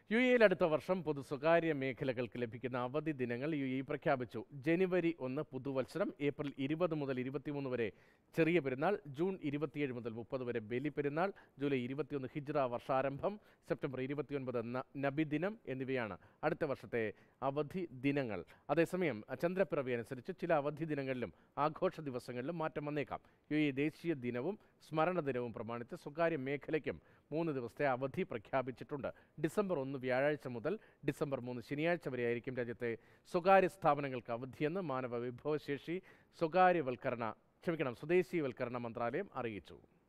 യുഎഇയിൽ അടുത്ത വർഷം സ്വകാര്യ മേഖലകൾക്ക് ലഭിക്കുന്ന അവധി ദിനങ്ങൾ യുഎഇ പ്രഖ്യാപിച്ചു. ജനുവരി 1 പുതുവത്സരം, ഏപ്രിൽ 20 മുതൽ 23 വരെ ചെറിയ പെരുന്നാൾ, ജൂൺ 27 മുതൽ 30 വരെ ബലി പെരുന്നാൾ, ജൂലൈ 21 ഹിജ്റ വർഷാരംഭം, സെപ്റ്റംബർ 29 നബിദിനം എന്നിവയാണ് അടുത്ത വർഷത്തെ അവധി ദിനങ്ങൾ. അതേസമയം ചന്ദ്രപ്പിറവി അനുസരിച്ച് ചില അവധി ദിനങ്ങളിലും ആഘോഷ ദിവസങ്ങളിലും മാറ്റം വന്നേക്കാം. യുഎഇ ദേശീയ ദിനവും സ്മരണ ദിനവും പ്രമാണിച്ച് സ്വകാര്യ മേഖലയ്ക്കും 3 ദിവസത്തെ അവധി പ്രഖ്യാപിച്ചിട്ടുണ്ട്. ഡിസംബർ 1 വ്യാഴാഴ്ച മുതൽ ഡിസംബർ 3 ശനിയാഴ്ച വരെയായിരിക്കും രാജ്യത്തെ സ്വകാര്യ സ്ഥാപനങ്ങൾക്ക് അവധിയെന്ന് മാനവ വിഭവശേഷി സ്വദേശീയവൽക്കരണ മന്ത്രാലയം അറിയിച്ചു.